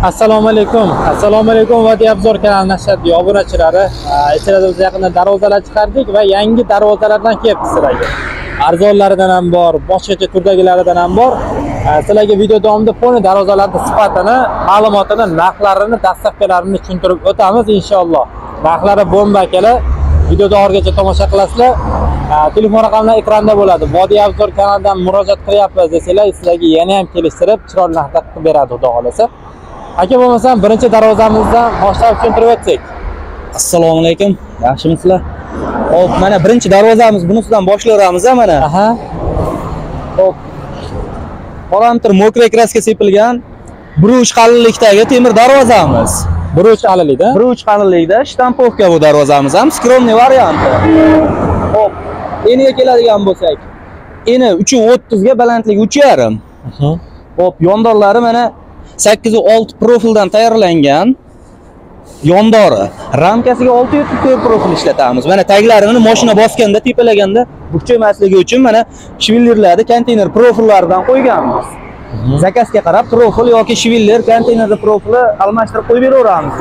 Assalomu alaykum. Assalomu alaykum Vodiyabzor kanali nashriyot obunachilari. Ichida biz yaqinda darvozalar chiqardik va yangi darvozalardan kelyapti sizlarga. Arzonlaridan ham bor, boshqacha turdagilaridan ham bor. Sizlarga video davomida poni darvozalarning sifatini, ma'lumotini, narxlarini, dastavkalarini tushuntirib o'tamiz inshaalloh. Narxlari bomba akalar. Videoda oxirigacha tomosha qilasizlar. Telefon raqamlar ekranda bo'ladi. Vodiyabzor kanalidan murojaat qilyapmiz desanglar, sizlarga yana ham kelishtirib, chiroyli narxda qilib beradi, xudo xolasa. Aka bo'lmasam birinchi darvozamizdan boshlab tushuntirib o'tsak. Assalomu alaykum. Yaxshimisizlar? Xo'p, mana birinchi darvozamiz bunisidan boshlayveramiz mana. Aha. Xo'p. Parametr mokray kraska sepilgan 1.3 qalinlikdagi temir darvozamiz. 1.3 qalinlikda? 1.3 qalinlikda shtampovka bu darvozamiz ham skromniy varianti. Xo'p, eniga keladigan bo'lsak, eni 3.30 ga, balandligi 3.5. Xo'p, yondorlari mana 8.6 profildan tayyorlangan. Yondori, ramkasiga 6.4 profil ishlatamiz. Mana taglarini mashina bosganda, tepalaganda bukchaymasligi uchun mana shvillerlarni konteyner profillaridan qo'yganmiz. Zakasga qarab profil yoki shviller, konteynerda profili almashtirib qo'yib beraveramiz.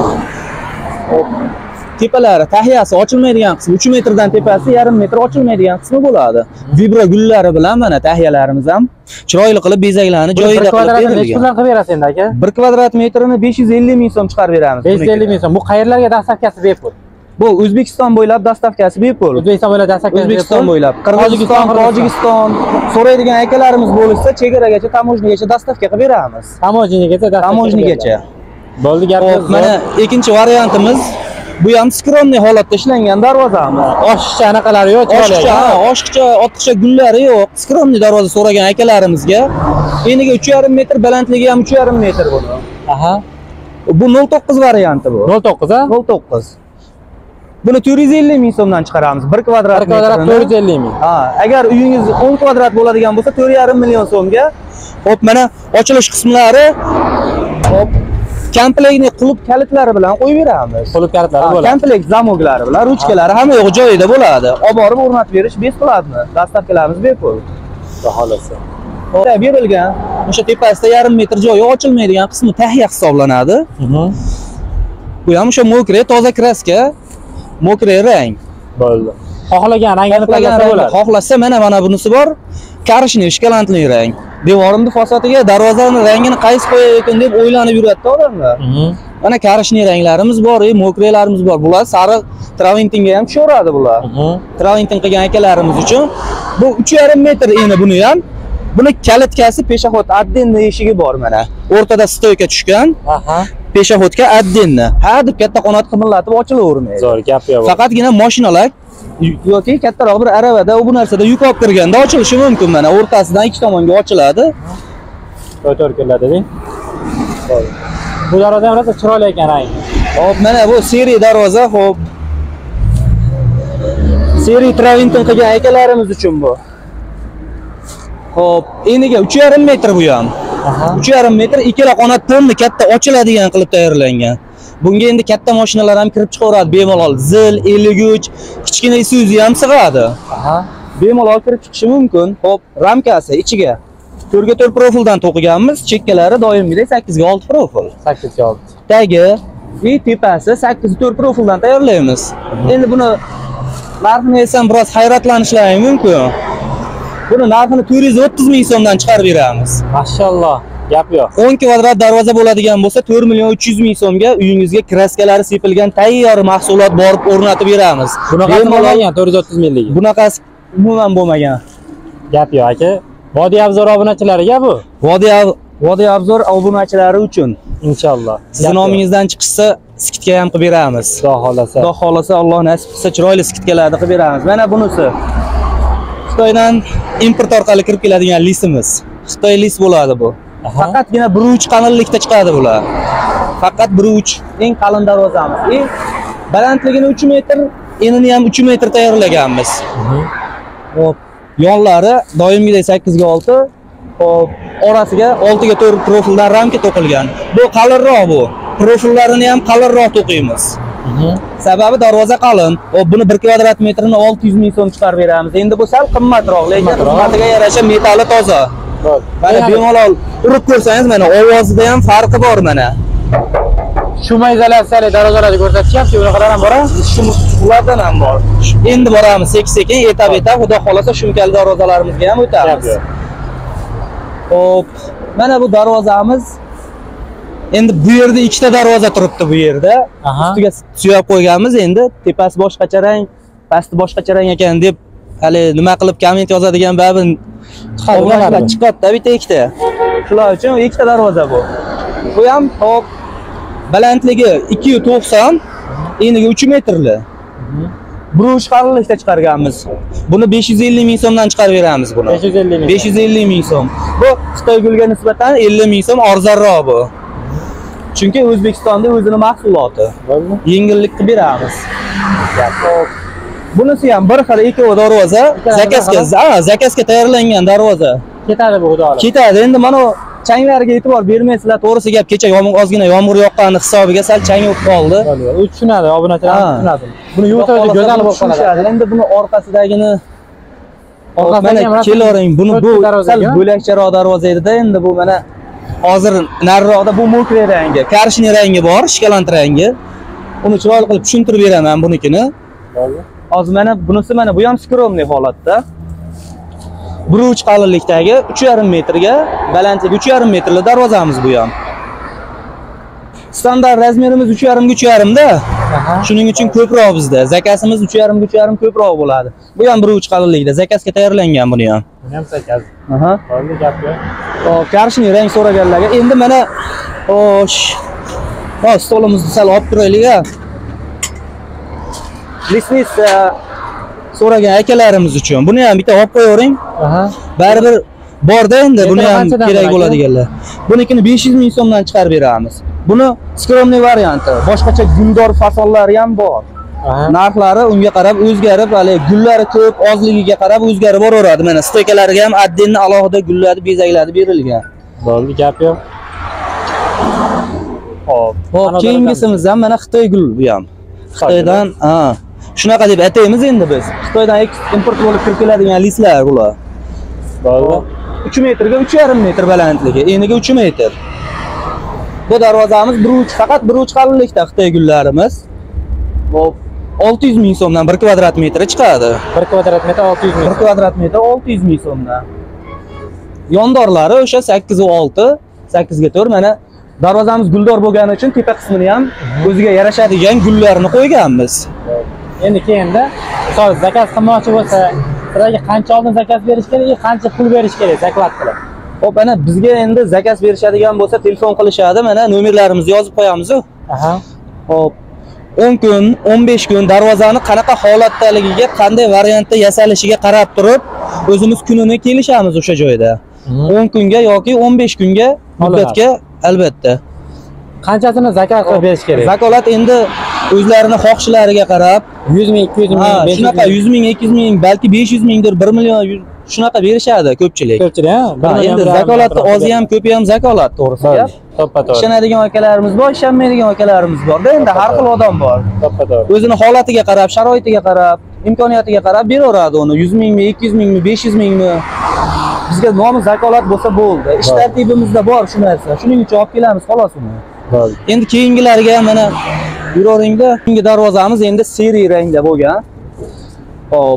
Hop. Tepalari, tahiyasi ochilmaydigan qismi 3 metrdan tepasi 1,5 metr ochilmaydigan qismi bo'ladi. Vibra gullari bilan mana tahiyalarimiz ham chiroyli qilib bezaklarni joyida qilib berilgan. Nechta puldan qilib berasiz endi aka? 1 kvadrat metrini 550 ming so'm chiqarib beramiz. 550 ming so'm. Bu qayerlarga dastavkasi bepul? Bu O'zbekiston bo'ylab dastavkasi bepul. O'zbekiston bo'ylab dastavkasi bepul. O'zbekiston bo'ylab. Qirg'iziston, Tojikiston so'raydigan akalarimiz bo'lsa, chegaragacha, tamojnigacha dastavka qilib beramiz. Tamojnigacha. Bo'ldi, gapimiz. Mana ikkinchi variantimiz bu ham skromniy holatda ishlangan darvozamiz. Oshiqcha anaqalari yo'q, oshiqcha, otqicha gullari yo'q. Skromniy darvoza so'ragan akalarimizga eniga 3,5 metr, balandligi ham 3,5 metr buni. Aha. Bu 09 varianti bu. 09 a? 09. Buni 450 ming so'mdan chiqaramiz. 1 kvadrat metrini. 450 ming. Ha, agar uyingiz 10 kvadrat bo'ladigan bo'lsa 4,5 million so'mga. Hop, mana ochilish qismlari. Hop. Komplektni qulf kalitlari bilan qo'yib beramiz. Qulf kalitlari bo'ladi. Komplekt zamoglari bilan, ruchkalari hamma yo'q joyida bo'ladi. Olib borib o'rnatib berish bes qiladimi? Dastavkalarimiz bepul. Xudo xolasa. Hop, berilgan. O'sha tepasida 1,5 metr joyi ochilmaydigan qismi tahiya hisoblanadi. Bu ham o'sha mokray, toza kraska, mokray rang. Bo'ldi. Xohlagan rangini tanlasa bo'ladi. Xohlasa mana bunisi bor. Karishniy shkalantli rang. Devorimni fasadiga darvozani rangini qaysi qo'yay ekan deb o'ylanib yuradi odamlar. Mana karishniy ranglarimiz bor, mokraylarimiz bor. Bular sariq traventinga ham tushaveradi bular. Traventin qilgan akalarimiz uchun bu 3,5 metr eni buni ham. Buni kalitkasi peshahod addenni eshigi bor mana. O'rtada stoyka tushgan. Peshahodga addenni. Ha deb katta qanot qimillatib ochilavermaydi. Zo'r gap yo'q. Faqatgina mashinalar yoki kattaroq bir aravada bu narsada yuk olib kirganda ochilishi mumkin. Mana o'rtasidan ikki tomonga ochiladi. To'g'ri keladi deng. Bu darvoza ham rosa chiroyli ekan rang. Hop, mana bu seriy darvoza, hop. Seriy traventin qilgan akalarimiz uchun bu. Hop, eniga 3,5 metr bu ham. 3,5 metr ikkala qanot ponni katta ochiladigan qilib tayyorlangan. Bunga endi katta mashinalar ham kirib chiqaveradi bemalol. Zil, 53, kichkina Isuzu ham sig'adi. Bemalol kirib chiqishi mumkin. Hop, ramkasi ichiga 4 ga 4 profildan to'qiganmiz. Chekkalari doimgidek 8 ga 6 profil. 8 ga 6. Tagi va tepasi 8 ga 4 profildan tayyorlaymiz. Endi buni narxini esa biroz hayratlanishlari mumkin. Buni narxini 430 ming so'mdan chiqarib beramiz. Mashalloh. Gap yo'q. 10 kvadrat darvoza bo'ladigan bo'lsa 4 million 300 ming so'mga uyingizga kraskalari sepilgan tayyor mahsulot borib o'rnatib beramiz. Bunaqasi bo'lmagan 430 minglik. Bunaqasi umuman bo'lmagan. Gap yo'q aka. Vodiyabzor obunachilariga bu. Vodiyabzor obunachilari uchun inshaalloh. Sizning nomingizdan chiqsa skitka ham qilib beramiz. Xudo xolasa. Xudo xolasa, Alloh nasib qilsa chiroyli skitkalarni qilib beramiz. Mana bunisi Xitoydan import orqali kirib keladigan lisimiz. Xitoy lis bo'ladi bu. Faqatgina 1.3 qalinlikda chiqadi bular. Faqat 1.3 eng qalin darvozamiz. Balandligini 3 metr, enini ham 3 metr tayyorlaganmiz. Hop, yonlari doimgidek 8 ga 6, hop, orasiga 6 ga 4 profildan ramka to'qilgan. Bu qalinroq bu. Profillarini ham qalinroq to'qiymiz. Sababi darvoza qalin. Hop, buni 1 kvadrat metrini 600 ming so'm chiqarib beramiz. Endi bu sal qimmatroq, lekin qimatiga yarasha metali toza. Mana bemalol urib ko'rsangiz mana ovozida ham farqi bor mana. Shuma izolyatsiyali darvozalarni ko'rsatishyapti, bunaqalar ham bor-a? Ulardan ham bor. Endi boramiz sekin-sekin, etap-etap, xudo xolasa shumkali darvozalarimizga ham o'tamiz. Hop, mana bu darvozamiz. Endi bu yerda ikkita darvoza turibdi bu yerda. Ustiga suyab qo'yganmiz, endi tepasi boshqacha rang, pasti boshqacha rang ekan deb hali nima qilib komment yozadigan babin chiqadi-da bitta ikkita. Shular uchun ikkita darvoza bu. Bu ham hop balandligi 290, eniga 3 metrli. Brush qalinlikda chiqarganmiz. Buni 550 ming so'mdan chiqarib beramiz buni. 550 ming so'm. Bu Xitoy gulga nisbatan 50 ming so'm arzonroq bu. Chunki O'zbekistonda o'zining mahsuloti. Yengillik qilib beramiz. Bunisi ham bir xil ikkovi darvoza, zakazga tayyorlangan darvoza. Ketadi bu xudo. Ketadi. Endi mana changlarga e'tibor bermaysizlar. To'g'risi gap, kecha ozgina yomg'ir yoqqani hisobiga sal chang bo'lib qoldi. U tushunadi, obunachilar tushunadi. Buni yuvib go'zal bo'lib qoladi. Endi buni orqasidagini mana kelavering. Buni bu sal bo'lakcharoq darvoza edi-da, endi bu mana hozir nariroqda bu mokre rangi, karshni rangi bor, shikolant rangi. Uni chiroyli qilib tushuntirib beraman bunikini. Hozir mana bunisi mana bu ham skromniy holatda. 1.5 qalinlikdagi 3,5 metrga, balandligi 3,5 metrli darvozamiz bu ham. Standart razmerimiz 3,5 da. Shuning uchun ko'proq bizda. Zakasimiz 3,5 ko'proq bo'ladi. Bu ham 1.5 qalinlikda, zakasga tayyorlangan buni ham. Buni ham zakaz. Qoldi gap yo'q. Hop, karshni rang so'raganlarga endi mana xo'sh. Hop, stolimizni sal olib turaylik-a. Lisnis so'ragan akalarimiz uchun buni ham bitta olib qo'yavering. Baribir borda endi buni ham kerak bo'ladiganlar. Bunikini 500 ming so'mdan chiqarib beramiz. Buni skromniy varianti, boshqacha guldor fasonlari ham bor. Narxlari unga qarab o'zgarib, hali gullari ko'p, ozligiga qarab o'zgarib boraveradi. Mana stoykalariga ham addenni alohida gullarni bezaklari berilgan. Bo'ldi, gap yo'q. Hop, keyingisimiz ham mana Xitoy gul bu ham. Xitoydan, shunaqa deb ataymiz endi biz. Xitoydan import bo'lib kirib keladigan listlar bular. Bo'ldi. 3 metrga 3,5 metr balandligi, eniga 3 metr. Bu darvozamiz faqat 1.5 qalinlikda Xitoy gullarimiz. Hop, 600 ming so'mdan 1 kvadrat metri chiqadi. 1 kvadrat metr 600 ming. 1 kvadrat metr 600 ming so'mdan. Yondorlari o'sha 8 va 6, 8 ga 4 mana darvozamiz guldor bo'lgani uchun tepa qismini ham o'ziga yarashadigan gullarni qo'yganmiz. Endi keyinda misol zakaz qilmoqchi bo'lsa, sizlarga qancha oldin zakaz berish kerak, qancha pul berish kerak zaklad qilib. Hop, mana bizga endi zakaz berishadigan bo'lsa, telefon qilishadi, mana nomerlarimizni yozib qo'yamiz-ku. Hop, 10 kun, 15 kun darvozani qanaqa holatdaligiga, qanday variantda yasalishiga qarab turib, o'zimiz kunini kelishamiz o'sha joyda. 10 kunga yoki 15 kunga muddatga albatta. Qanchasini zakaz qilib berish kerak? Zakolat endi o'zlarining xohishlariga qarab 100 ming, 200 ming, 500 ming, shunaqa 100 ming, 200 ming, balki 500 mingdir, 1 million shunaqa berishadi ko'pchilik. Endi zakolatni ozi ham, ko'pi ham zakolat, to'g'risi gap. To'ppa-to'g'ri. Ishonadigan akalarimiz bor, ishonmaydigan akalarimiz bor-da, endi har xil odam bor. To'ppa-to'g'ri. O'zining holatiga qarab, sharoitiga qarab, imkoniyatiga qarab beraveradi uni. 100 mingmi, 200 mingmi, 500 mingmi. Bizga nomi zakolat bo'lsa bo'ldi. Ish tartibimizda bor shu narsa. Shuning uchun olib kelamiz xolos uni. Bo'ldi. Endi keyingilariga mana yuraveringda. Keyingi darvozamiz endi seriy rangda bo'lgan. Hop.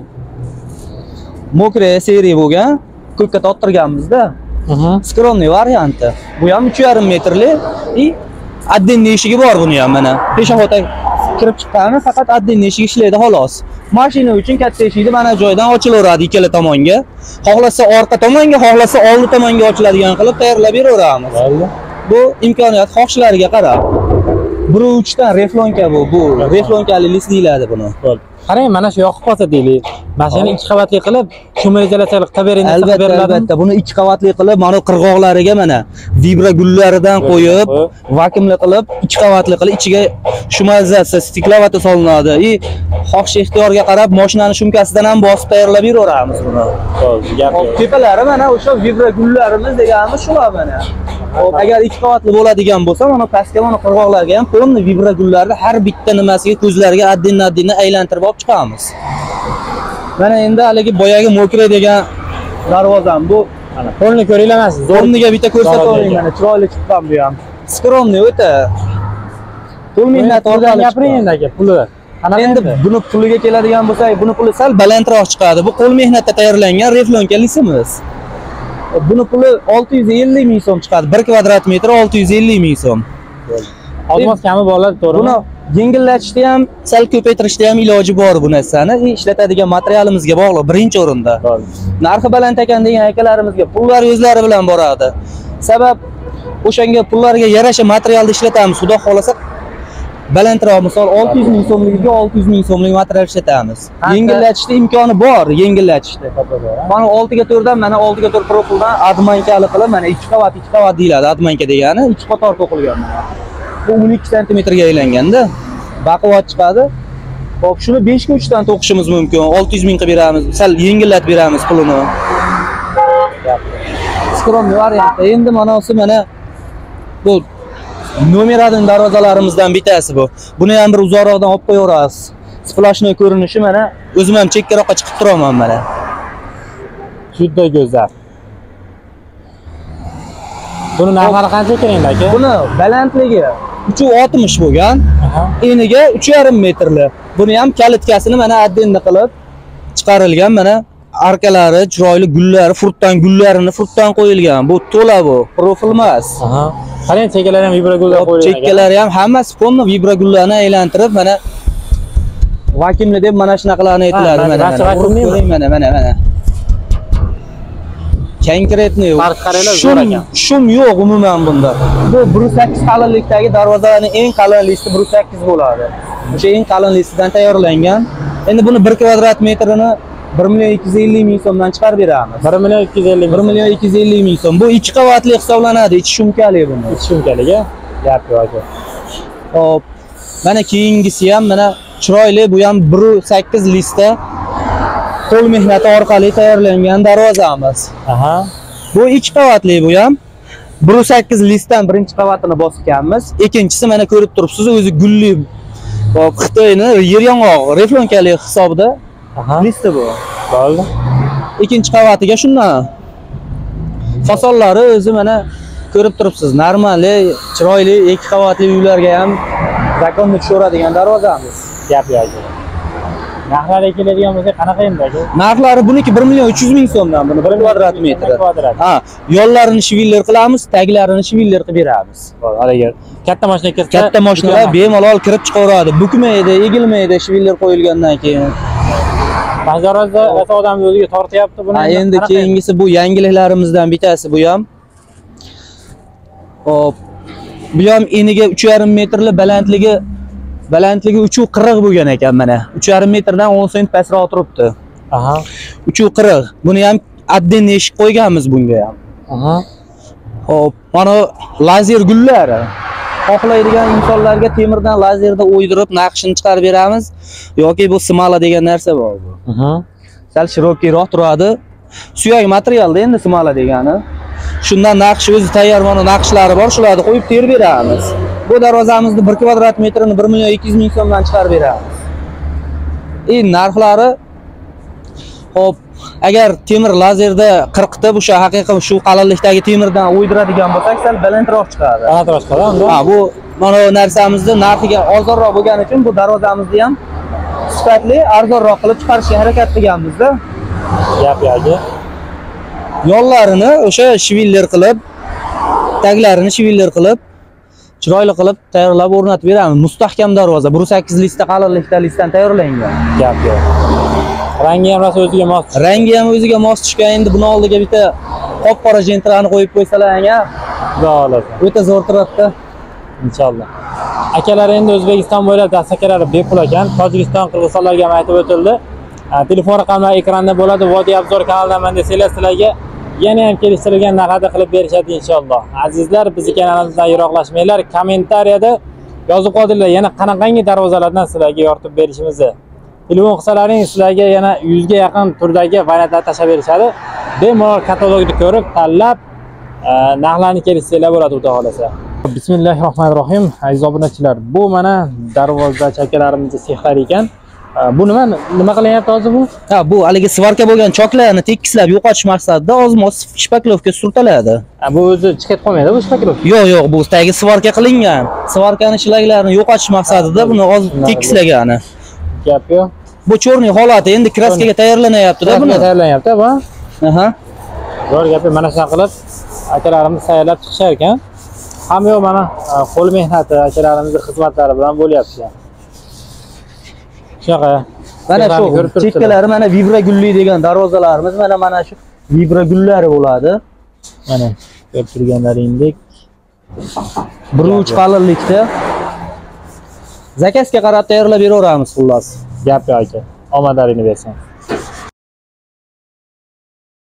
Mokre seriy bo'lgan. Ko'kka torttirganmiz-da. Skromniy varianti. Bu ham 3,5 metrli. Addenni eshigi bor buni ham mana. Peshobotga kirib chiqqani faqat addenni eshigi ishlaydi xolos. Mashina uchun katta eshikni mana joydan ochilaveradi ikkala tomonga. Xohlasa orqa tomonga, xohlasa oldi tomonga ochiladigan qilib tayyorlab beraveramiz. Bu imkoniyat xohishlariga qarab. 1.3 dan reflonka bu. Bu reflonkali list deyiladi buni. Qarang, mana shu yoqib qolsa deylik. Mashina 2 qavatli qilib, shuma izolyatsiyali qilib bering desa beriladi. Albatta, buni 2 qavatli qilib, mana qirg'oqlariga mana vibra gullaridan qo'yib, vakuumli qilib, 2 qavatli qilib, ichiga shuma izolyatsiya, stiklovati solinadi. Xohish ixtiyorga qarab, mashinani shumkasidan ham bosib tayyorlab beraveramiz buni. Tepalari mana o'sha vibra gullarimiz deganimiz shular mana. Agar 2 qavatli bo'ladigan bo'lsa, mana pastga mana qirg'oqlarga ham polni vibra gullarni har bitta nimasiga ko'zlariga addenni aylantirib olib chiqamiz. Mana endi haligi boyagi mokre degan darvozam bu Mana qo'lni ko'ringlar mana siz. O'rniga bitta ko'rsatib o'ring mana chiroyli chiqqan bu ham. Skromniy o'ta. Pul mehnat orqali gapiring endi aka, puli. Endi buni puliga keladigan bo'lsak, buni puli sal balandroq chiqadi. Bu qo'l mehnatda tayyorlangan reflonka lisimiz. Buni puli 650 ming so'm chiqadi. 1 kvadrat metr 650 ming so'm. Olmos kami bo'ladi, to'g'rimi? Buni yengillatishda ham, sal ko'paytirishda ham iloji bor bu narsani. Ishlatadigan materialimizga bog'liq birinchi o'rinda. Narxi baland ekan degan akalarimizga pullar o'zlari bilan boradi. Sabab o'shanga pullarga yarasha materialni ishlatamiz. Xudo xolasa balandroq, misol 600 ming so'mligiga 600 ming so'mlik material ishlatamiz. Yengillatishda imkoni bor, yengillatishda. Mana 6 ga 4 dan, mana 6 ga 4 profildan admankali qilib, mana 2 qavat deyiladi. Admanka degani 2 qator to'qilgan. Bu 12 santimetrga aylanganda baquvvat chiqadi. Xo'p, shuni 5 ga 3 dan to'qishimiz mumkin. 600 ming qilib beramiz. Sal yengillatib beramiz pulini. Skromniy variant. Endi manasi mana bu nomeradin darvozalarimizdan bittasi bu. Buni ham bir uzoqroqdan olib qo'yaverasiz. Splashnoy ko'rinishi mana o'zim ham chekkaroqqa chiqib turaman mana. Juda go'zal. Buni narxi qancha ekan endi aka? Buni balandligi 360 bo'lgan. Eniga 3,5 metrli. Buni ham kalitkasini mana addenni qilib chiqarilgan, mana arkalari chiroyli gullar, gullarini frutdan qo'yilgan. Bu to'la bu, profil emas. Qarang, chekkalari ham vibragullar qo'yilgan. Chekkalari ham hammasi polni vibragullarni aylantirib, mana vakuumli deb mana shunaqalarni aytiladi. Mana. Konkretniy shum yo'q umuman bunda. Bu 1.8 qalinlikdagi darvozalarning eng qalin listi 1.8 bo'ladi. O'sha eng qalin listidan tayyorlangan. Endi buni 1 kvadrat metrini 1.250 ming so'mdan chiqarib beramiz. 1.250 ming so'm. Bu 2 qavatli hisoblanadi, ichi shumkali buni. Ichi shumkaliga gap yo'q. Hop. Mana keyingisi ham mana chiroyli, bu ham 1.8 listda qo'l mehnati orqali tayyorlangan darvozamiz. Bu 2 qavatli bu ham. 1.8 listdan birinchi qavatini bosganmiz. Ikkinchisi mana ko'rib turibsiz, o'zi gulli. Xitoyni yer yong'oq reflonkali hisobida listi bu. Bo'ldi. Ikkinchi qavatiga shundan. Fasonlari o'zi mana ko'rib turibsiz. Normali, chiroyli 2 qavatli uylarga ham zakonni tushaveradigan darvozamiz. Gap yo'q. Narxlari keladigan bo'lsa qanaqa endi aka? Narxlari buniki 1.300 ming so'mdan, buni 1 kvadrat metri. Yo'llarini shiviller qilamiz, taglarini shiviller qilib beramiz. Haliga katta mashina kirsa, katta mashinalar bemalol kirib chiqaveradi. Bukmaydi, egilmaydi shiviller qo'yilgandan keyin. Bajarozda odamni o'ziga tortyapti buni. Endi keyingisi bu yangiliklarimizdan bittasi bu ham. Hop. Bu ham eniga 3,5 metrli, balandligi 3,40 bo'lgan ekan mana. 3,5 metrdan 10 sent pastroq turibdi. 3,40. Buni ham adden eshik qo'yganmiz bunga ham. Hop, mana lazer gullari. Xohlaydigan insonlarga temirdan lazerda o'ydirib naqshini chiqarib beramiz yoki bu smala degan narsa bor bu. Sal shirokiyroq turadi. Suyak materialda endi smala degani. Shundan naqsh o'zi tayyor, mana naqshlari bor, shularni qo'yib terib beramiz. Bu darvozamizni 1 kvadrat metrini 1.200 ming so'mdan chiqarib beramiz. Narxlari hop, agar temir lazerda 40 ta o'sha haqiqiy shu qalinlikdagi temirdan o'ydiradigan bo'lsak, sal balandroq chiqadi. Balandroq chiqadi unda. Bu mana bu narsamizni narxiga arzonroq bo'lgani uchun bu darvozamizni ham sifatli, arzonroq qilib chiqarishga harakat qilganmiz-da. Gap yo'q. Yo'llarini o'sha shiviller qilib, taglarini shiviller qilib, chiroyli qilib tayyorlab o'rnatib beramiz. Mustahkam darvoza, 1.8 listda qalinlikda listdan tayyorlangan. Gap yo'q. Rangi ham rosa o'ziga mos. Rangi ham o'ziga mos tushgan. Endi buni oldiga bitta qop-qora jentrani qo'yib qo'ysalar, xudo xolasa. O'ta zo'r turadi. Inshaalloh. Akalar endi O'zbekiston bo'ylab dastakalari bepul ekan. Tojikiston, Qirg'izistonlarga ham aytib o'tildi. Telefon raqamlari ekranda bo'ladi. Vodiy Abzor kanalidan menda sizlarga yana ham kelishtirilgan narxda qilib berishadi inshaalloh. Azizlar, bizni kanalimizdan yiroqlashmanglar. Kommentariyada yozib qoldiringlar, yana qanaqangi darvozalardan sizlarga yoritib berishimizni. Telefon qilsalaring sizlarga yana 100 ga yaqin turdagi variantlar tashlab berishadi. Bemalol katalogni ko'rib, tanlab narxlarni kelishsanglar bo'ladi, xudo xolasa. Bismillahirrohmanirrohim. Aziz obunachilar, bu mana darvoza chakalarimizning sexlari ekan. Bu nima qilyapti hozir bu? Ha, bu haligi svarka bo'lgan choklarni tekislab yo'qotish maqsadida ozmoz shpaklovka surtiladi. Bu o'zi chiqib qolmaydi bu shpaklovka? Yo'q, bu tagi svarka qilingan. Svarkani shlaklarini yo'qotish maqsadida buni tekislagani. Gap yo'q. Bu chorniy holati, endi kraskaga tayyorlanyapti-da buni. Tayyorlanyapti, bu. Aha. Zo'r gap, mana shunaqa qilib akalarimiz tayyorlab chiqishar ekan. Hamma yo'q mana qo'l mehnati akalarimizning xizmatlari bilan bo'lyapti. Shunaqa. Mana shu chekkalari mana vibra gulli degan darvozalarimiz mana shu vibra gullari bo'ladi. Mana ko'rib turganlaringdek 1.3 qalinlikda zakazga qarab tayyorlab beraveramiz xullas. Gap yo'q aka. Omadlaringni bersin.